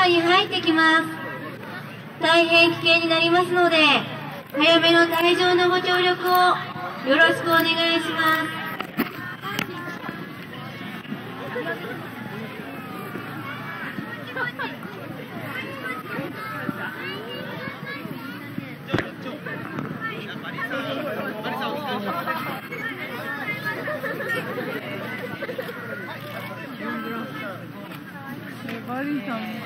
内に入ってきます。大変危険になりますので、早めの退場のご協力をよろしくお願いします。 マリーさん